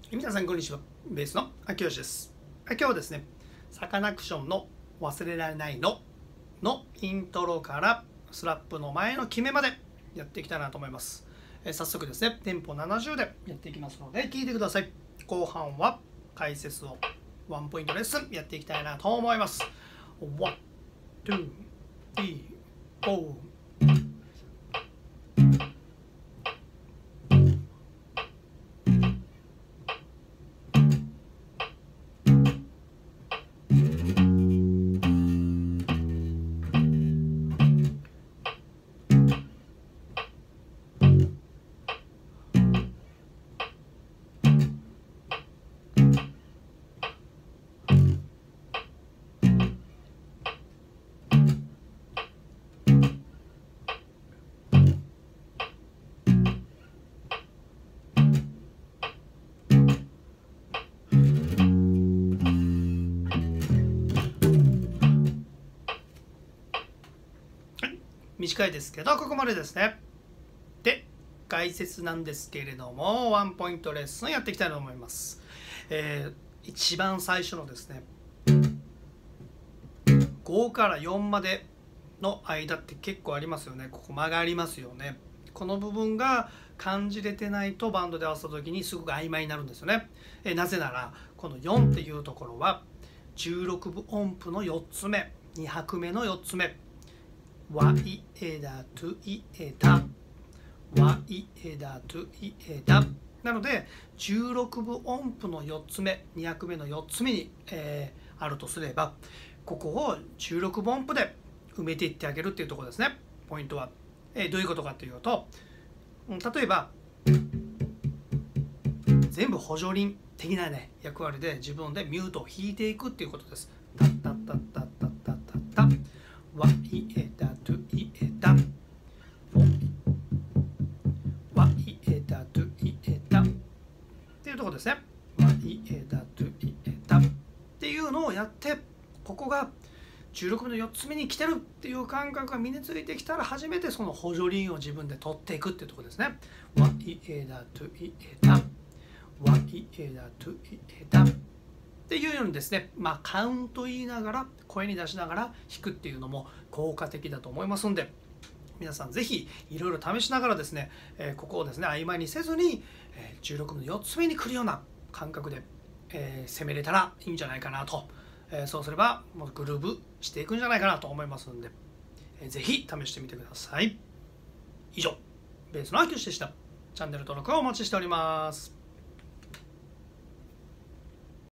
皆さんこんにちは。ベースの秋吉です。今日はですね、サカナクションの忘れられないのイントロからスラップの前の決めまでやっていきたいなと思います。早速ですね、テンポ70でやっていきますので聞いてください。後半は解説をワンポイントレッスンやっていきたいなと思います。1、2、3、4。短いですけどここまでですね。で解説なんですけれどもワンポイントレッスンやっていきたいと思います。一番最初のですね5から4までの間って結構ありますよね。ここ間がありますよね。この部分が感じれてないとバンドで合わせた時にすごく曖昧になるんですよね。なぜならこの4っていうところは16分音符の4つ目2拍目の4つ目ワイエダトゥイエダワイエダトゥイエダなので16分音符の4つ目2拍目の4つ目に、あるとすればここを16分音符で埋めていってあげるっていうところですね。ポイントは、どういうことかというと例えば全部補助輪的なね役割で自分でミュートを弾いていくっていうことです。タッタッタッタッタッタッタッタッワイエダトゥイエダワイエダトゥイエダっていうところですね。ワイエダトゥイエダっていうのをやってここが16分の4つ目に来てるっていう感覚が身についてきたら初めてその補助輪を自分で取っていくっていうところですね。ワイエダトゥイエダワイエダトゥイエダっていうようにですね、カウント言いながら声に出しながら弾くっていうのも効果的だと思いますんで皆さんぜひいろいろ試しながらですね、ここをですね曖昧にせずに16分の4つ目に来るような感覚で、攻めれたらいいんじゃないかなと、そうすればもうグルーブしていくんじゃないかなと思いますので、ぜひ試してみてください。以上ベースの秋吉でした。チャンネル登録をお待ちしております。